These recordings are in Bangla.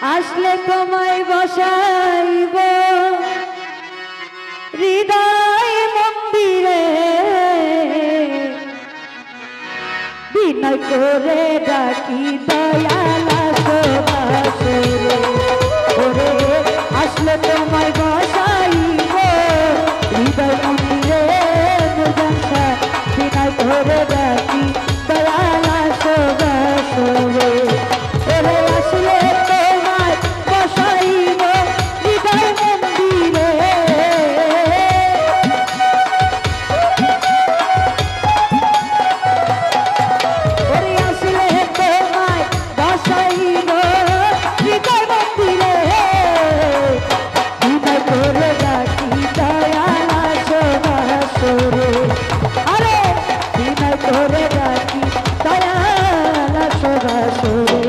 আসলে তোমায় বসাইব হৃদয় মন্দিরে, বিনয় করে ডাকি দয়াল আসো ওরে। আসলে তোমায় বসাইব হৃদয় মন্দিরে, বিনয় করে ডাকি দয়াল আসো রে। ওরে আসলে তোমায় বসাইব হৃদয় মন্দিরে, ওরে আসলে তোমায় বসাইব হৃদয় মন্দিরে, বিনয় করে ডাকি দয়াল আসো রে। আরে বিনয় করে ডাকি দয়াল আসো রে।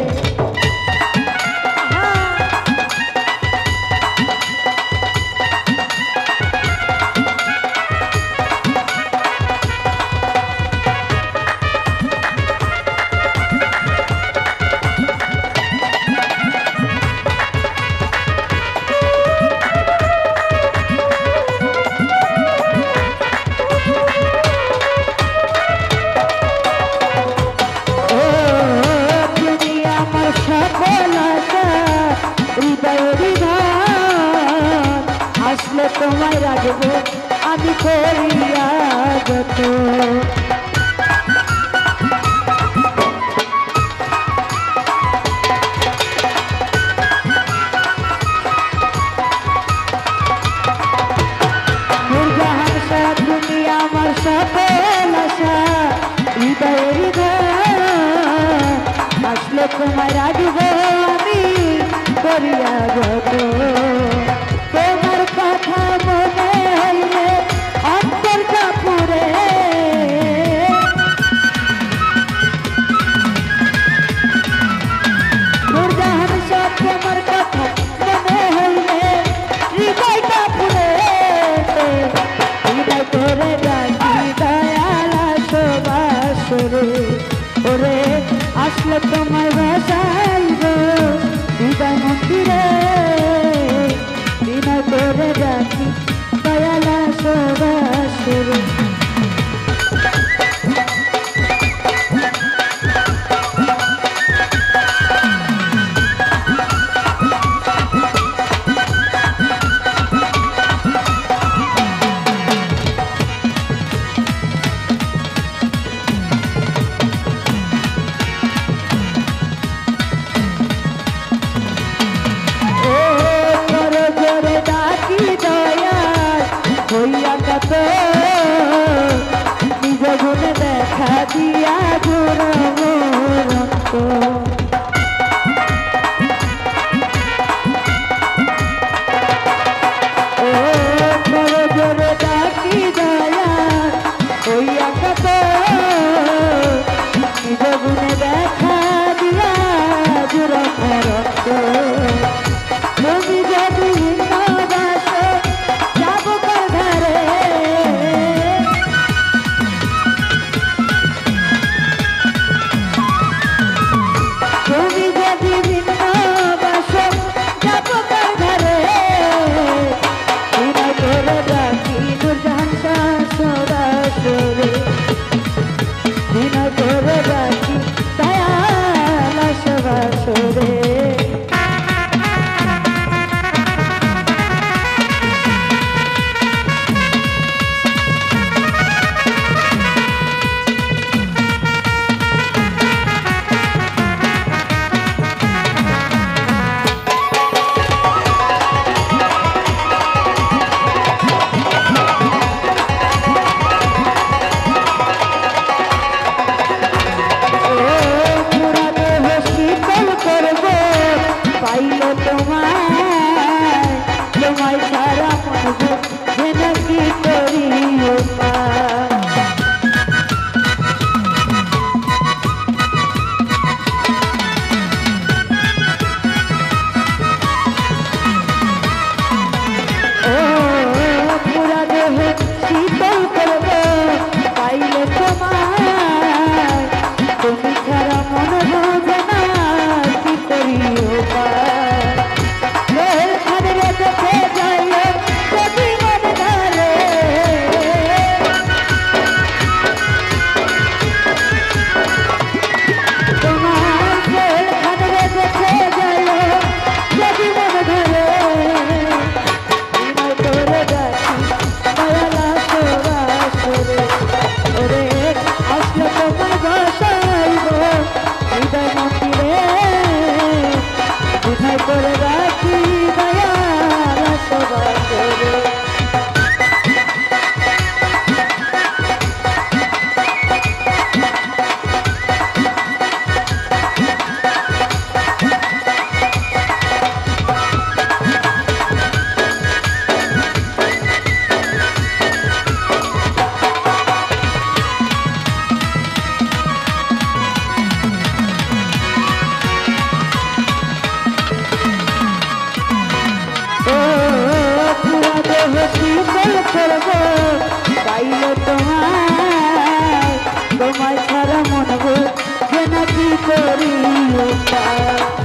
আসলে তোমায় রাখবো আমি করিয়া যত, তুমি আমার সকল আশা হৃদয়ের ঘর। আসলে তোমায় রাখবো আমি করিয়া যত, তোমার কথা মনে হইলে অন্তর কাপুরে, নূরজাহান সব তোমার কথা মনে হইলে হৃদয় কাপুরে, হৃদয় করে ডাকি দয়াল আসো রে। ওরে আসলে তোমায় বসাইব হৃদয় মন্দিরে, বিনয় করে ডাকি দয়াল আসো রে। নিজ গুণে দেখা দিয়া গুরমরন্ত, ও জোরে জোরে ডাকি দয়া হইয়া কত, নিজ গুণে দেখা দিয়া গুরমরন্ত। তুমি যদি তুমি ছাড়া মন বোঝে না কি করি উপায়। করে রাখি দয়াল সবার করে শীতল করব পাইল তোমায় তোমায় ছাড়া মন গো যে নাকি করি